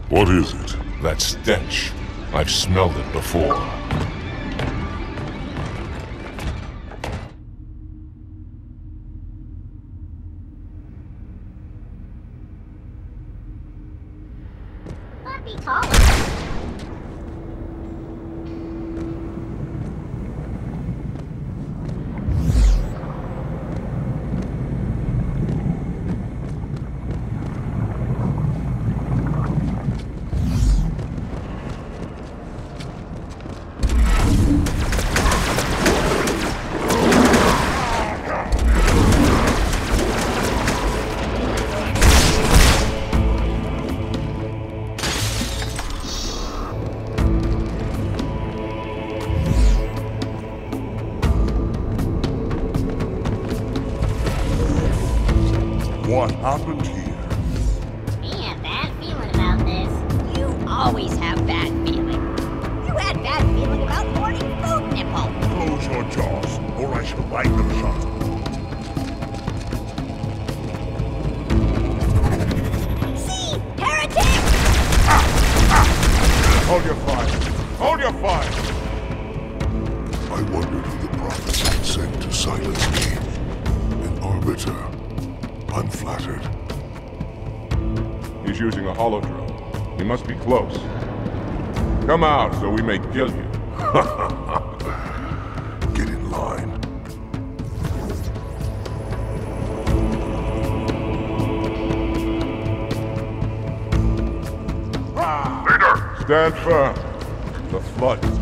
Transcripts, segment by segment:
What is it? That stench. I've smelled it before. Puppy talk. What happened here? Me a bad feeling about this. You always have bad feeling. You had bad feeling about Morty Food Nipple. Close your jaws, or I shall bite them shut. See? Heretic! Hold your fire! Hold your fire! I wondered who the prophets had sent to silence me. An arbiter. I'm flattered. He's using a holodrome. He must be close. Come out so we may kill you. Get in line. Leader! Stand firm. The flood is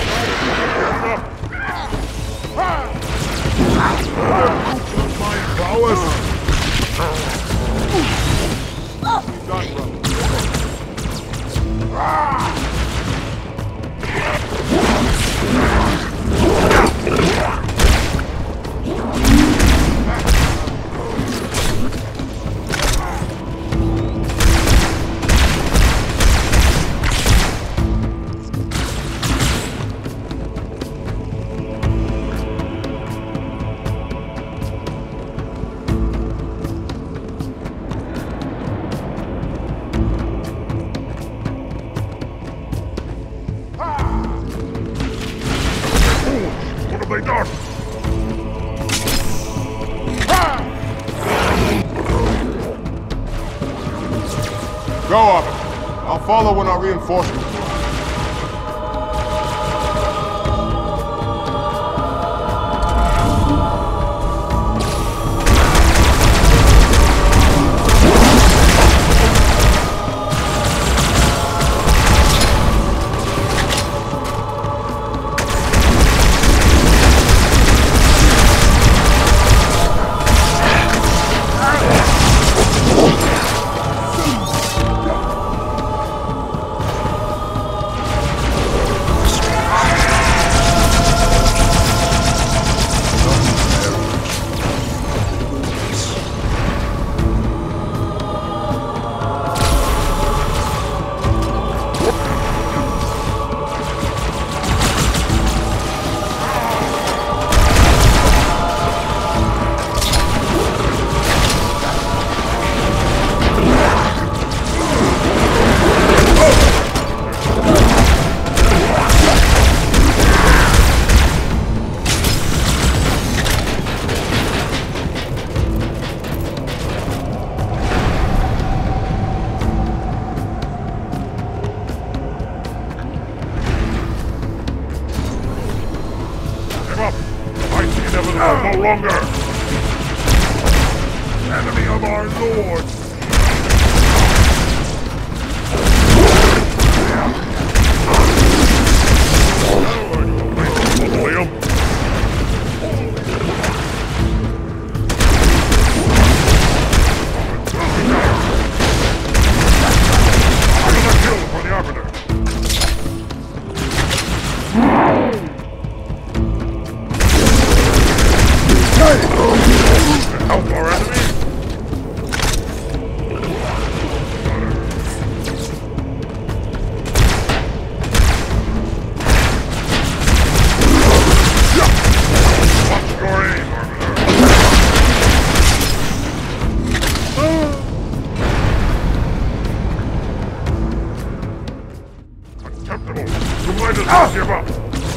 My prowess! What have they done? Go up. I'll follow when our reinforcements arrive. No longer! Enemy of our Lord! William? Another kill for the Arbiter! Help our enemy! Give up!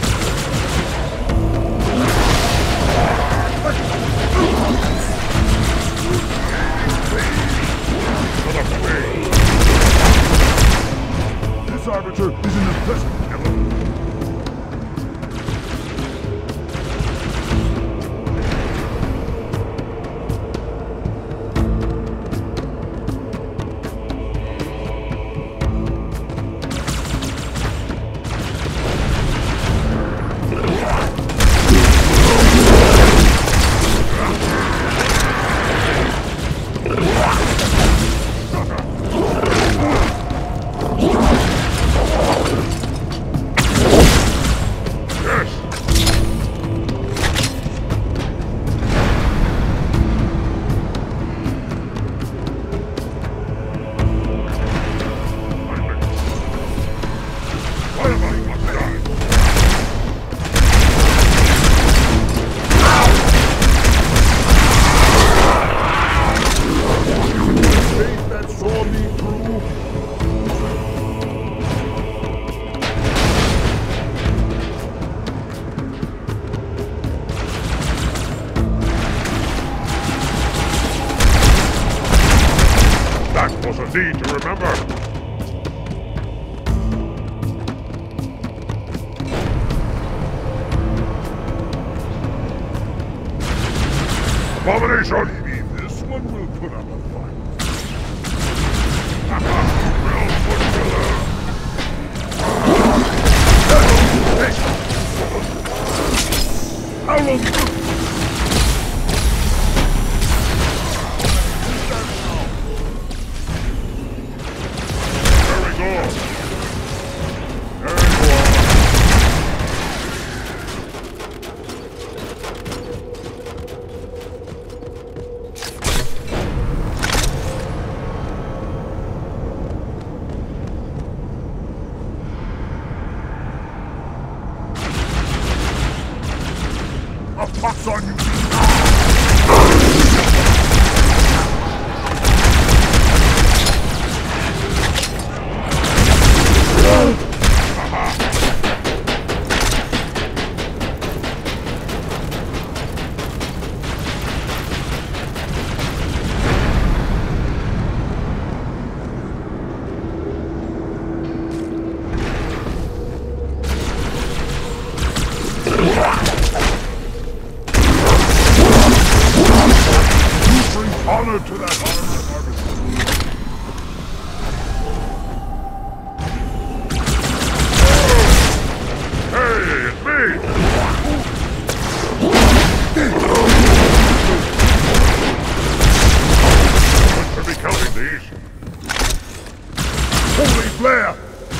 This arbiter isn't as pleasant, Emma. Was a deed to remember. Abomination! Maybe this one will put up a fight. How long? A pox on you! Honor to that armor harvester. Hey, it's me! What should be counting these? Holy flare!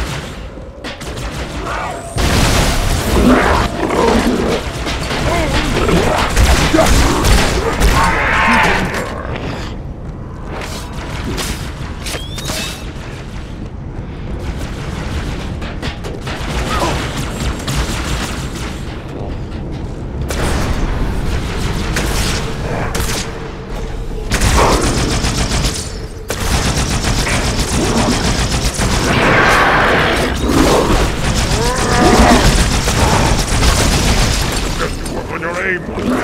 On your aim!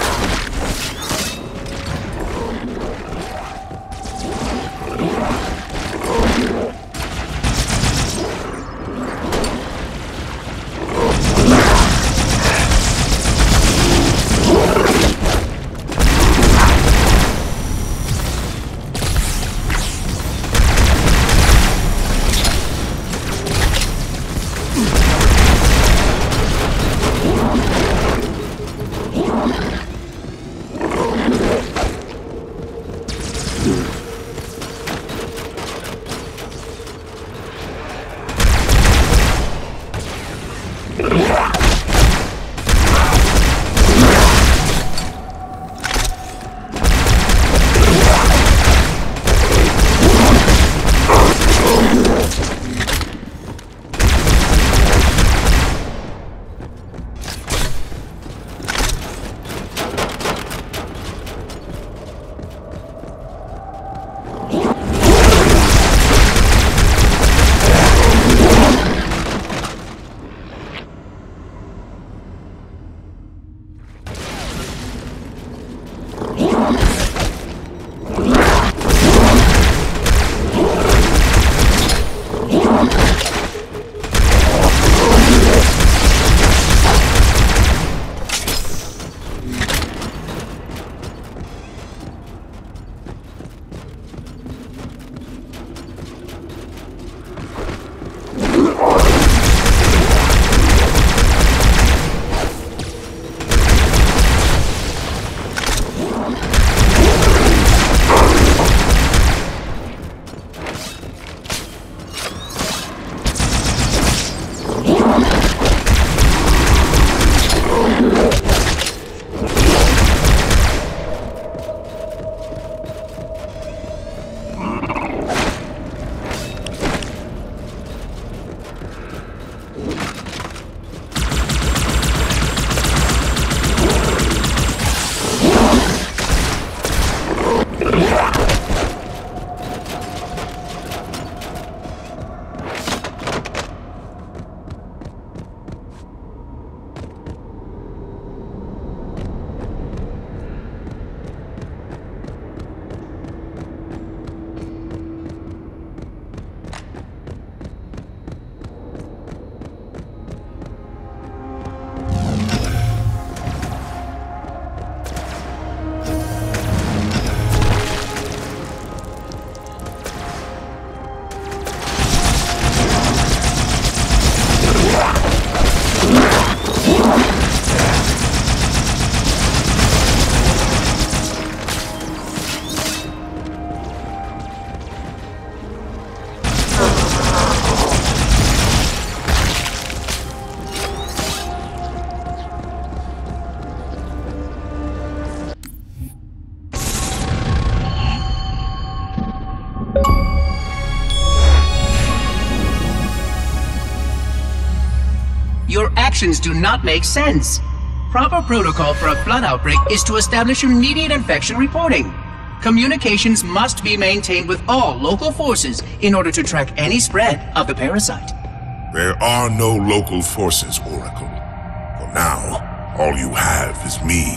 actions do not make sense. Proper protocol for a flood outbreak is to establish immediate infection reporting. Communications must be maintained with all local forces in order to track any spread of the parasite. There are no local forces, Oracle. For now, all you have is me.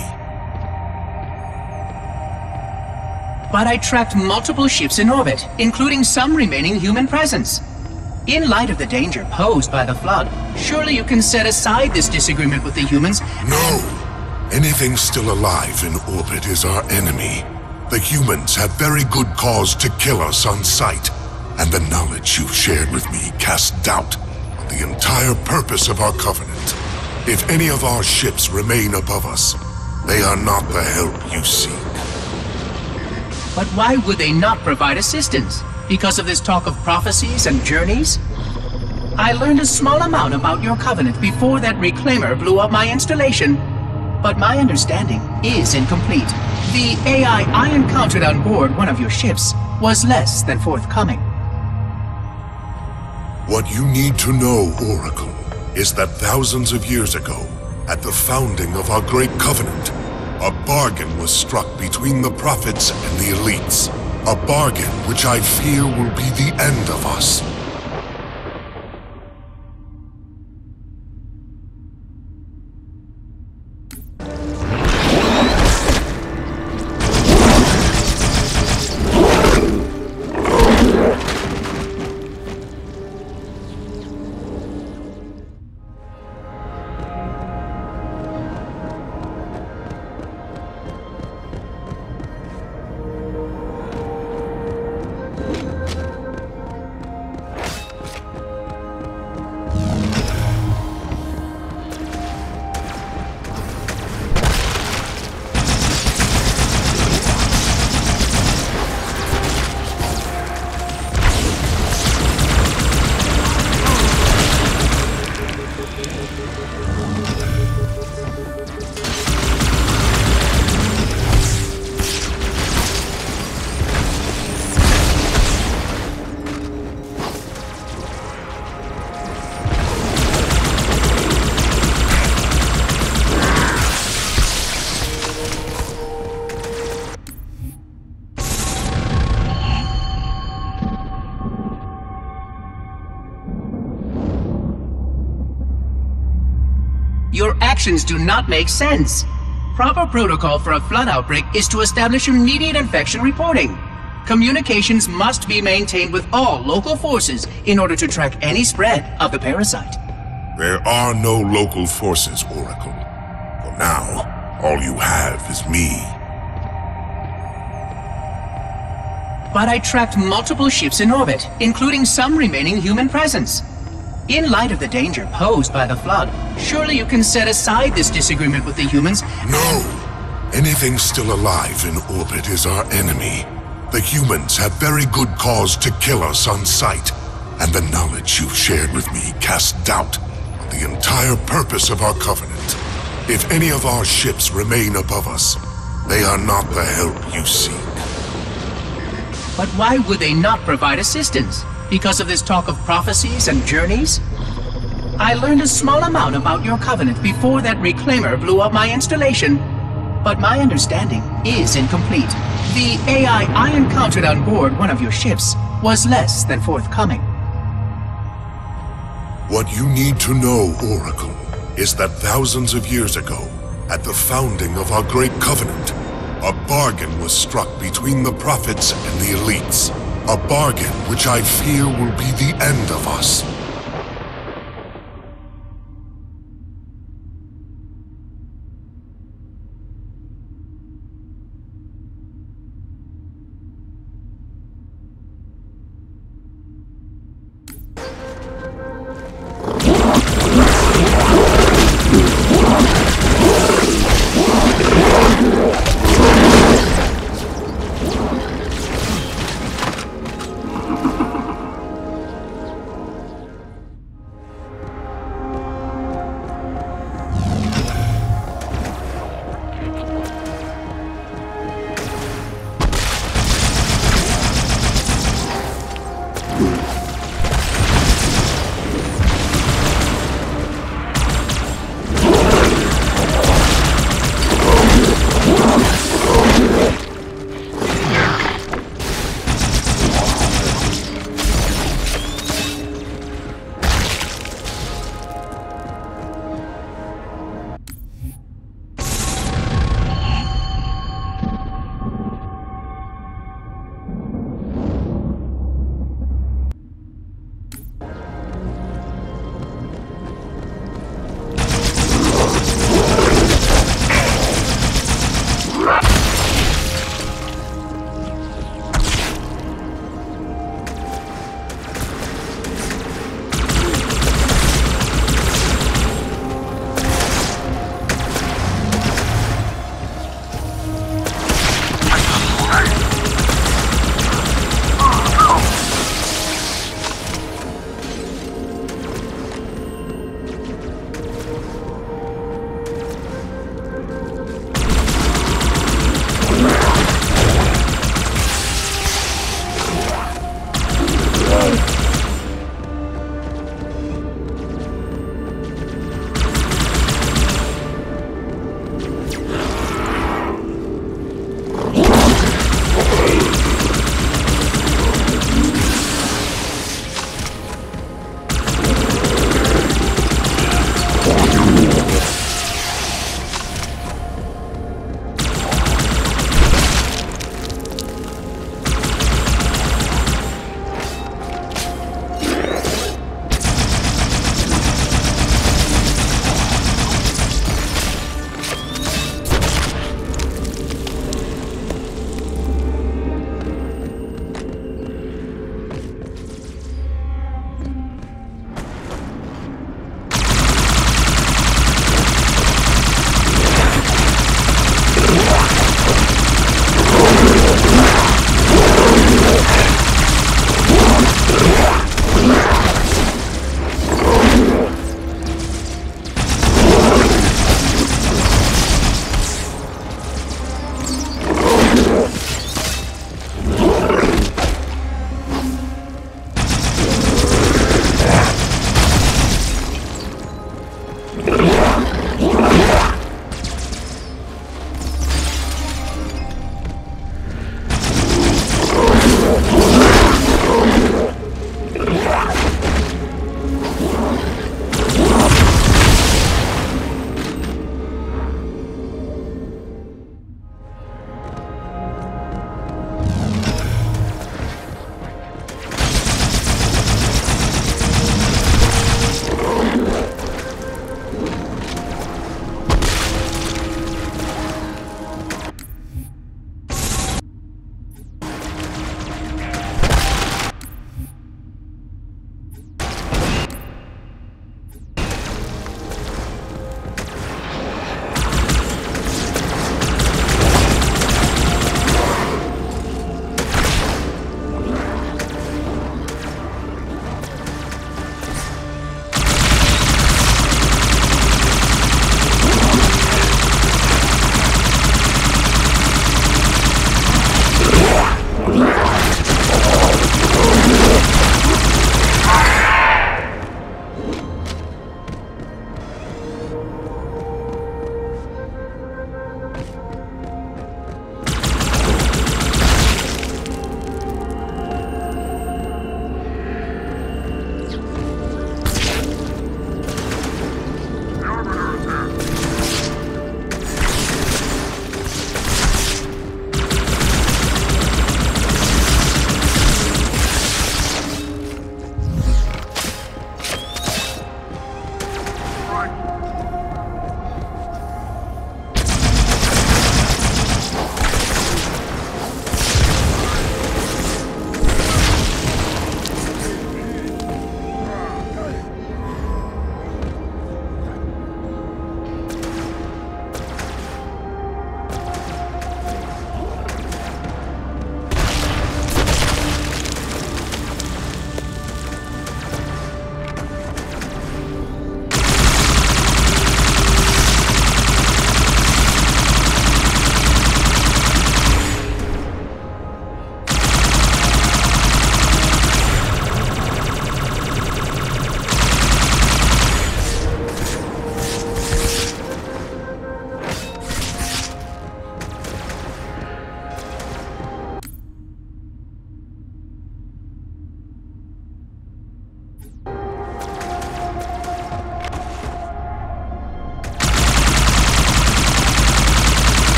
But I tracked multiple ships in orbit, including some remaining human presence. In light of the danger posed by the flood, surely you can set aside this disagreement with the humans. No! Anything still alive in orbit is our enemy. The humans have very good cause to kill us on sight, and the knowledge you've shared with me casts doubt on the entire purpose of our covenant. If any of our ships remain above us, they are not the help you seek. But why would they not provide assistance? Because of this talk of prophecies and journeys? I learned a small amount about your covenant before that reclaimer blew up my installation, but my understanding is incomplete. The AI I encountered on board one of your ships was less than forthcoming. What you need to know, Oracle, is that thousands of years ago, at the founding of our great covenant, a bargain was struck between the prophets and the elites. A bargain which I fear will be the end of us. Your actions do not make sense. Proper protocol for a flood outbreak is to establish immediate infection reporting. Communications must be maintained with all local forces in order to track any spread of the parasite. There are no local forces, Oracle. For now, all you have is me. But I tracked multiple ships in orbit, including some remaining human presence. In light of the danger posed by the flood, surely you can set aside this disagreement with the humans. No! Anything still alive in orbit is our enemy. The humans have very good cause to kill us on sight, and the knowledge you've shared with me casts doubt on the entire purpose of our covenant. If any of our ships remain above us, they are not the help you seek. But why would they not provide assistance? Because of this talk of prophecies and journeys? I learned a small amount about your covenant before that reclaimer blew up my installation, but my understanding is incomplete. The AI I encountered on board one of your ships was less than forthcoming. What you need to know, Oracle, is that thousands of years ago, at the founding of our great covenant, a bargain was struck between the prophets and the elites. A bargain which I fear will be the end of us.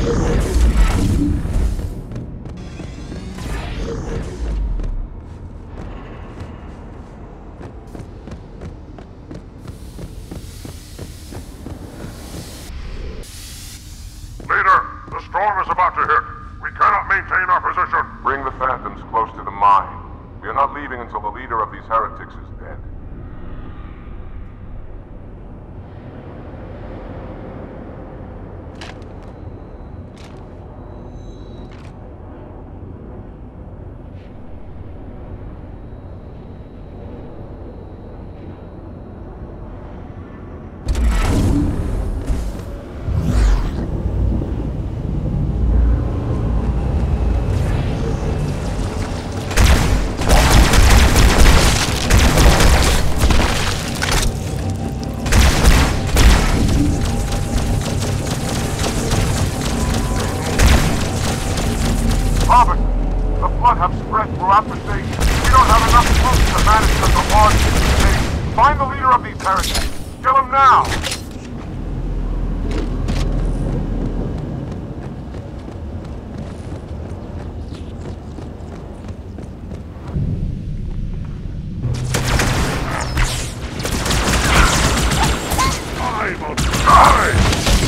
Leader, the storm is about to hit. We cannot maintain our position. Bring the Phantoms close to the mine. We are not leaving until the leader of these heretics is dead. Robert, the flood have spread throughout the state. We don't have enough troops to manage such a large state. Find the leader of these heretics. Kill him now! I will die!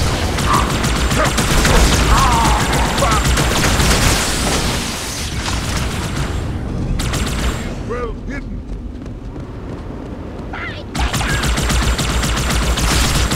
Well hidden.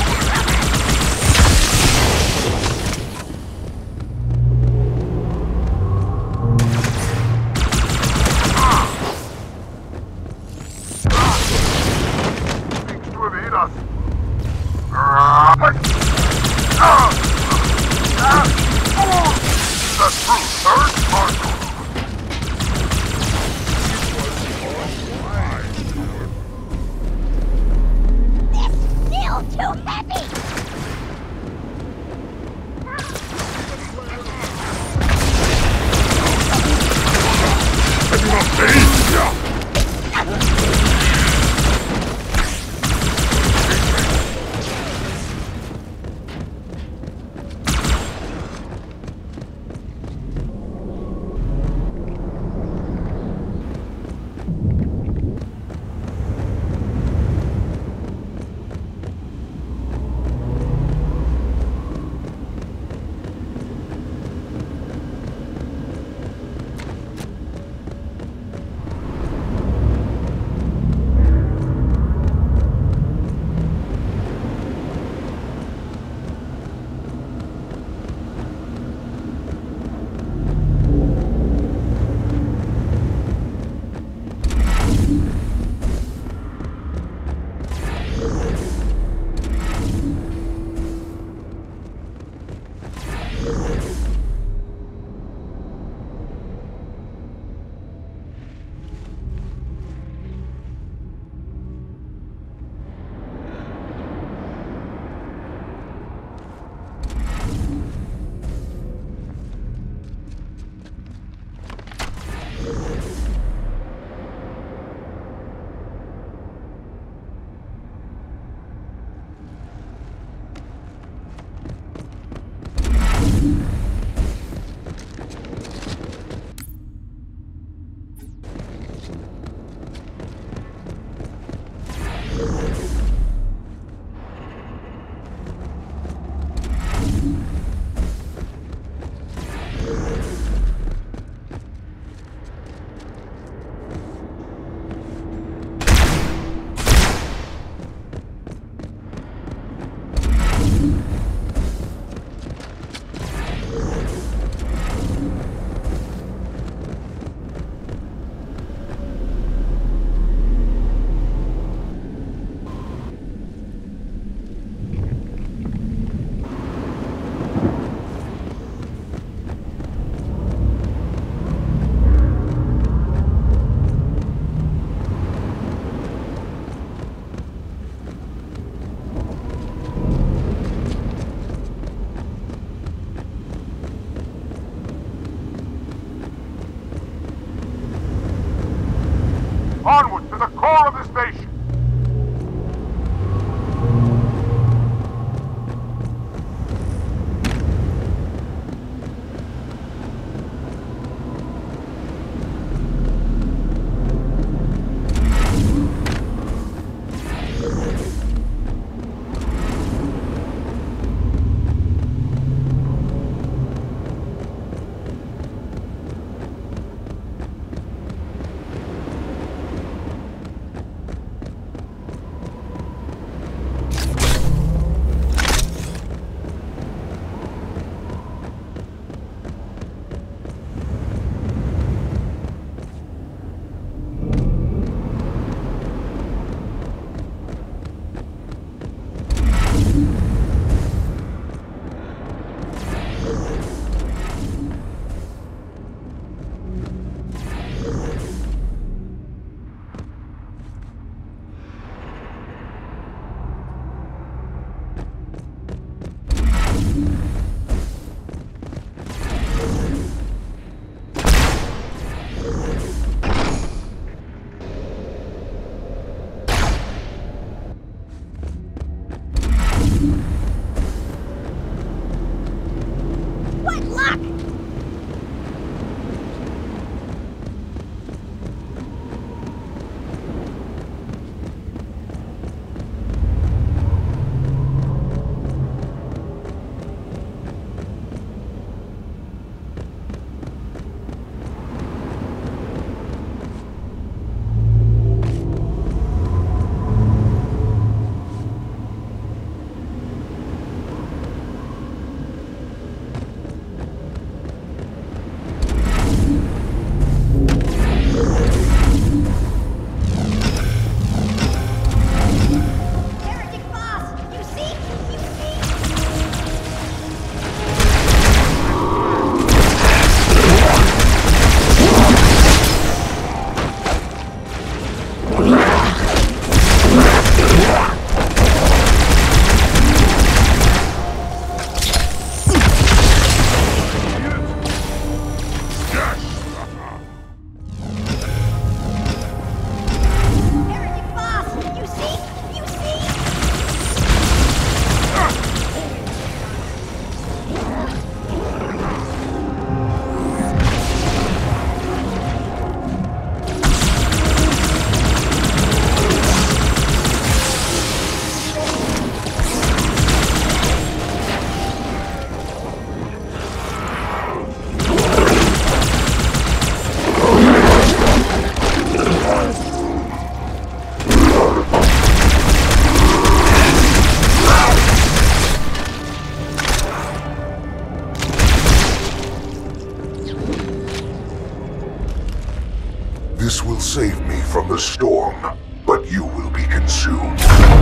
This will save me from the storm, but you will be consumed.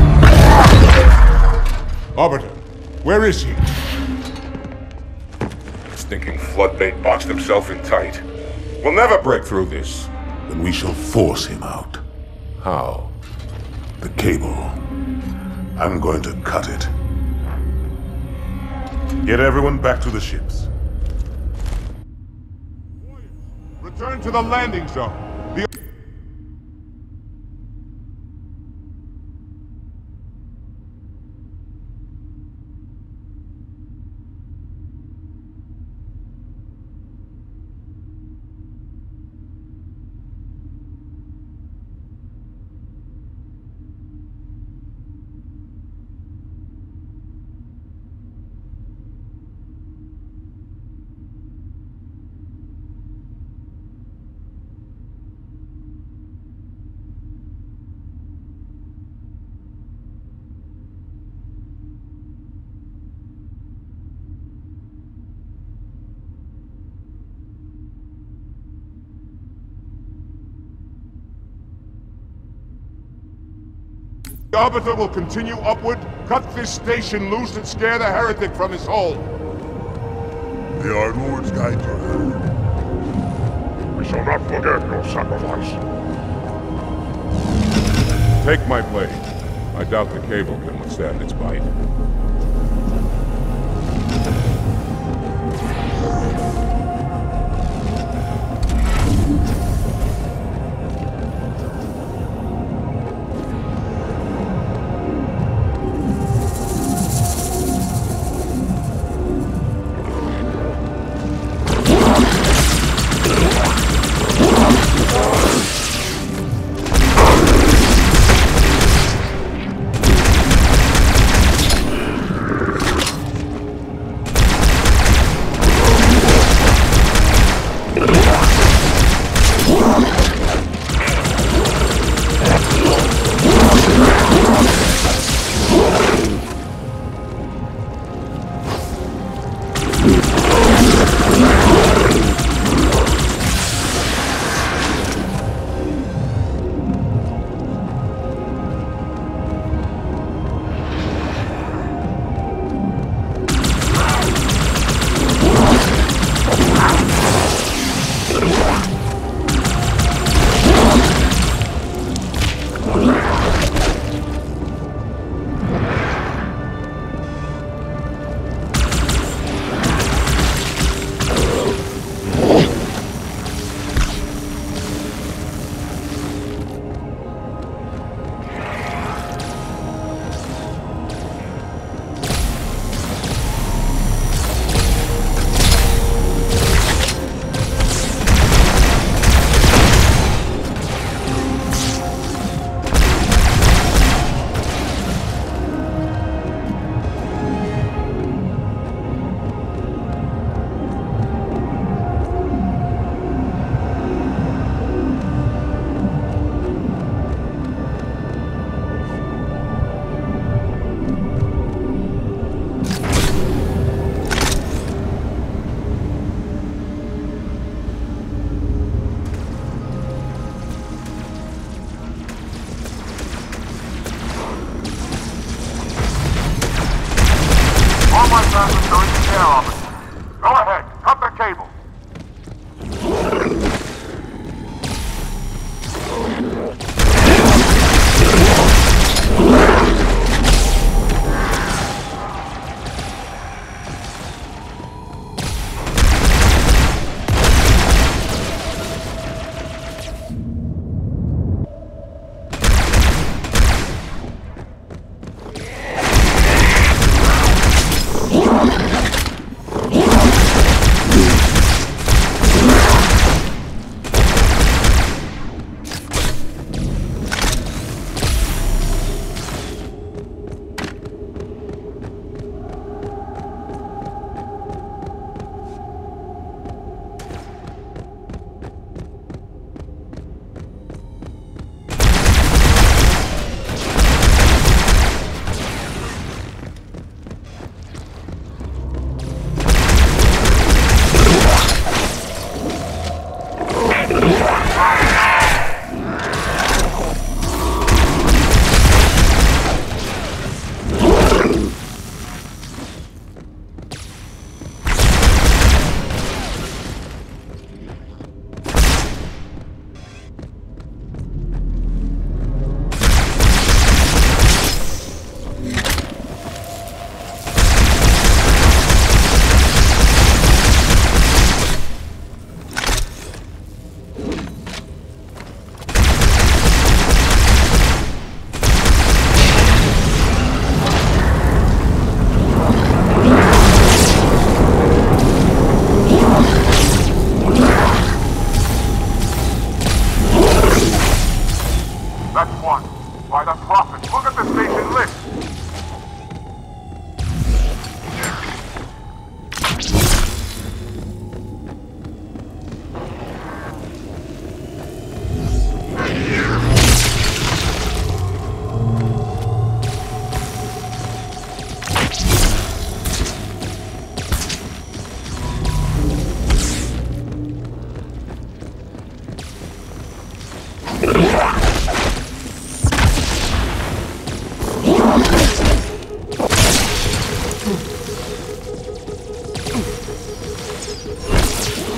Arbiter, where is he? Stinking floodbait boxed himself in tight. We'll never break through this. Then we shall force him out. How? The cable. I'm going to cut it. Get everyone back to the ships. Return to the landing zone. The Arbiter will continue upward, cut this station loose, and scare the heretic from his hole. May our lords guide your hand. We shall not forget your sacrifice. Take my blade. I doubt the cable can withstand its bite.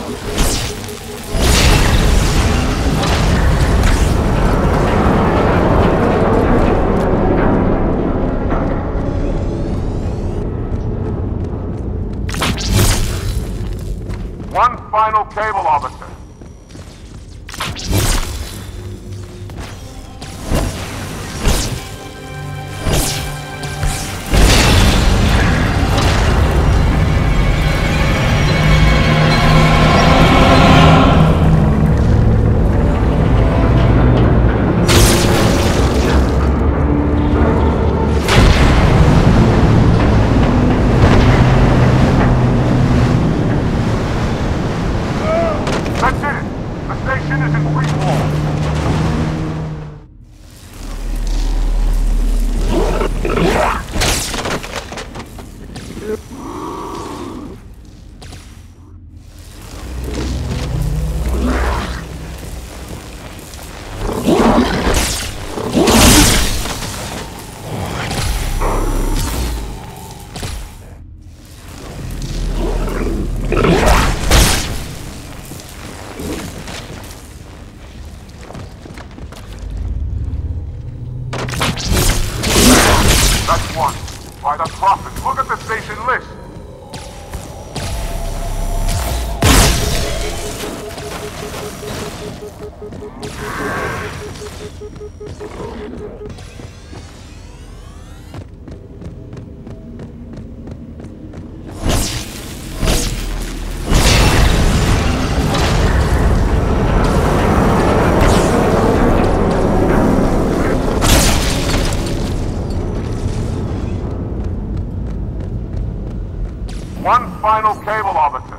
One final cable, officer. That's it! The station is in free fall. That's one. By the Prophet, look at the station list. One final cable, officer.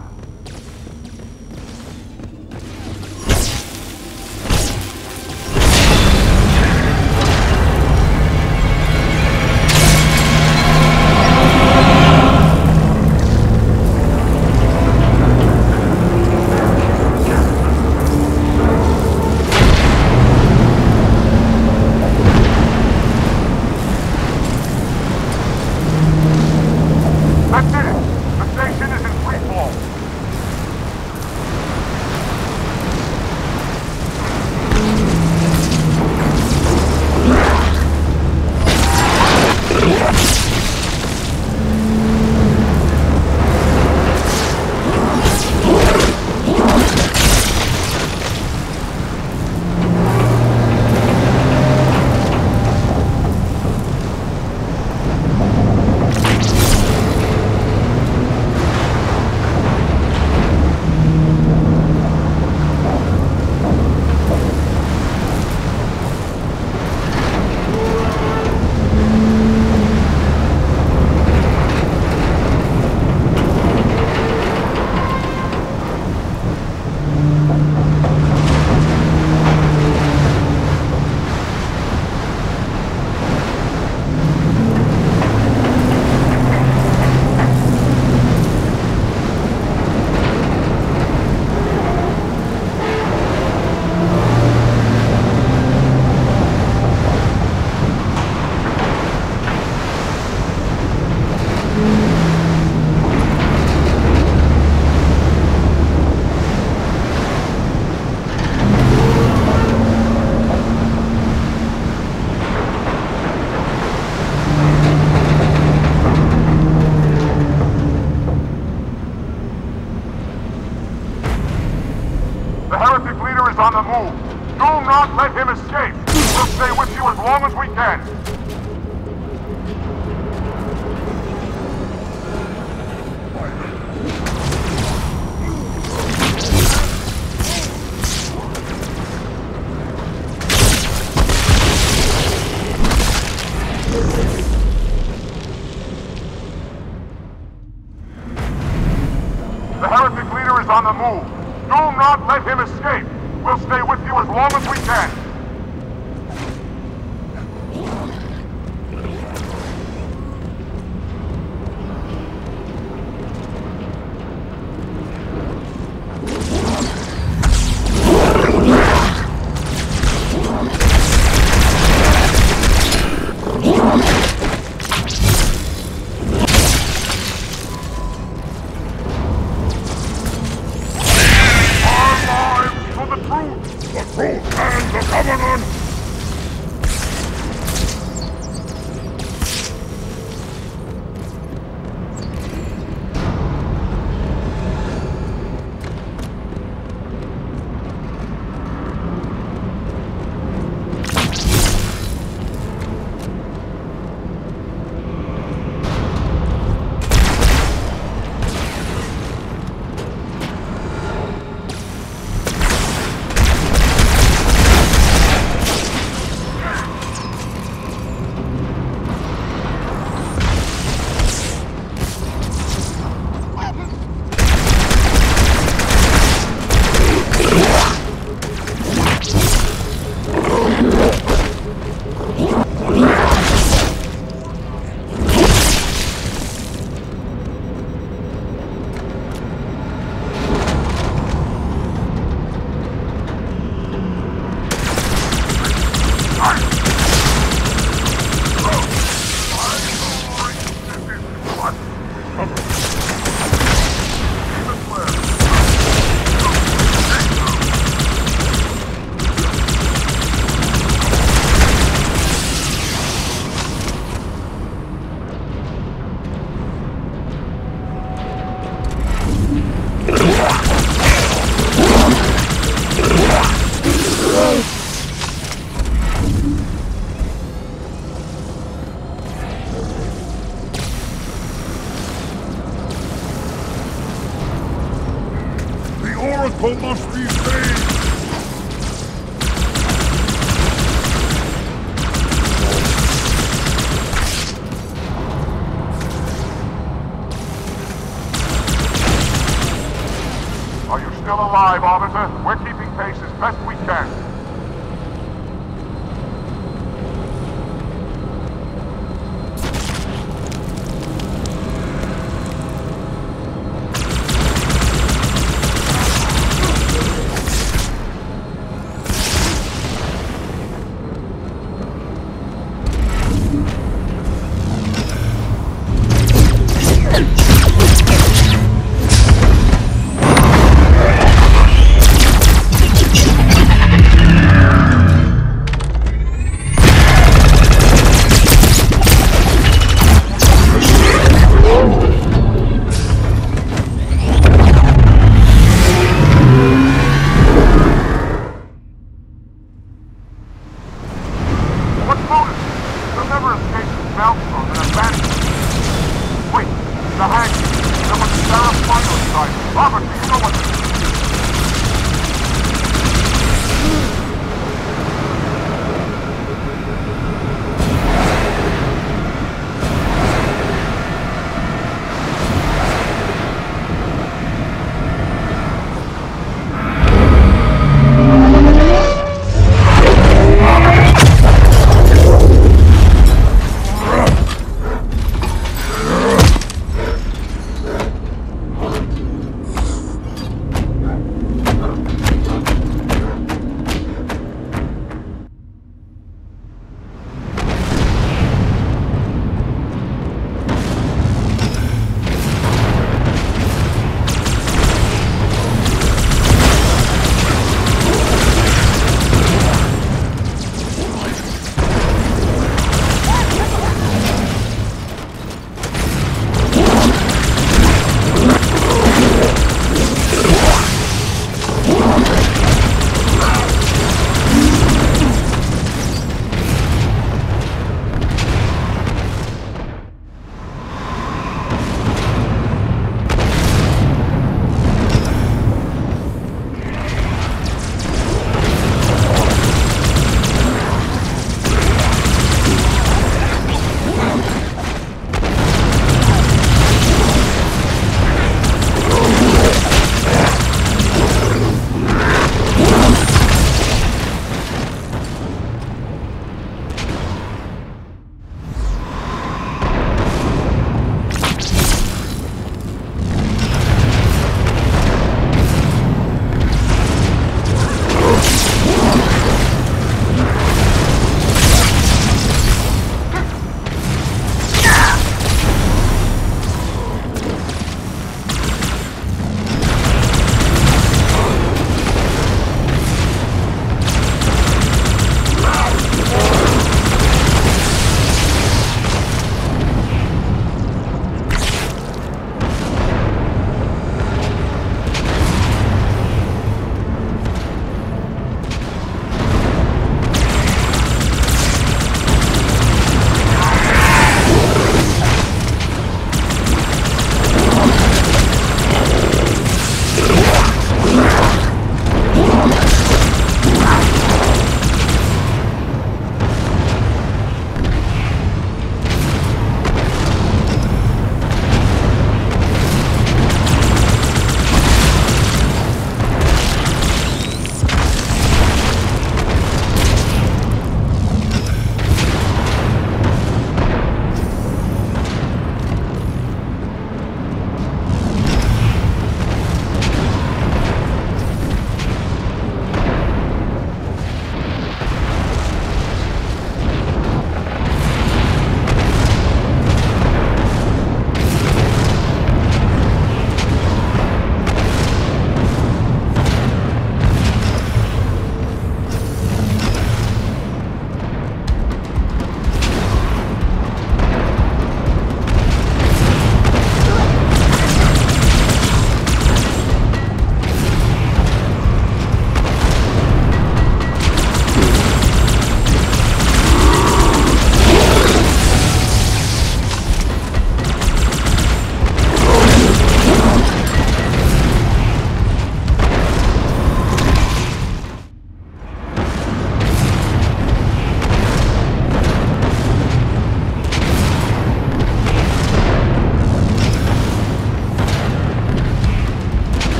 That's it! The station is in free fall. The heretic leader is on the move. Do not let him escape. We'll stay with you as long as we can. The heretic leader is on the move. Do not let him escape. We'll stay with you as long as we can. Truth and the Covenant! Oracle must be saved! Are you still alive, Arbiter? We're keeping pace as best we can.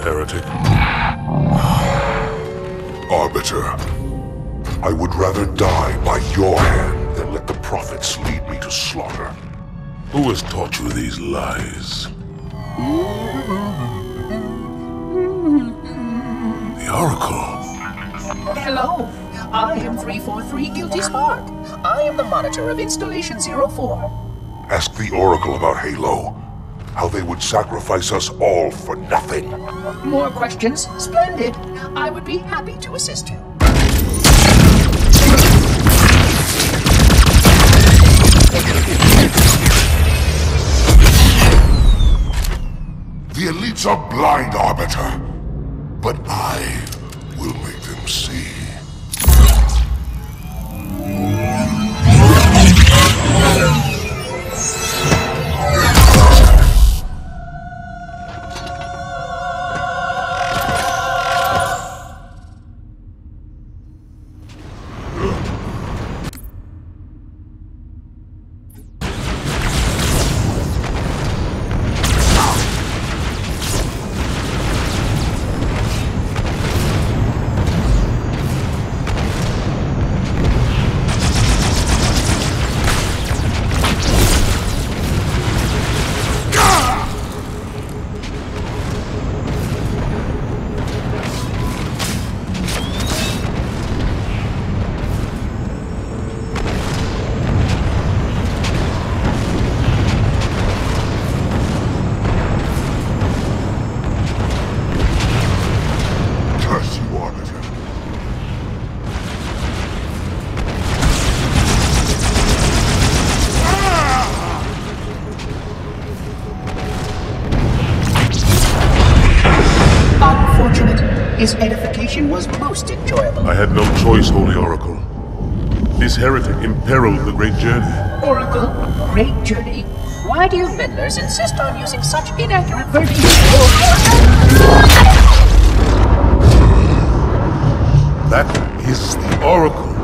heretic. Arbiter, I would rather die by your hand than let the prophets lead me to slaughter. Who has taught you these lies? The Oracle. Hello, I am 343 Guilty Spark. I am the monitor of Installation 04. Ask the Oracle about Halo. How they would sacrifice us all for nothing. More questions? Splendid. I would be happy to assist you. The elites are blind, Arbiter. But I will make them see. His edification was most enjoyable. I had no choice, Holy Oracle. This heretic imperiled the Great Journey. Oracle, Great Journey? Why do you meddlers insist on using such inaccurate verbiage? That is the Oracle.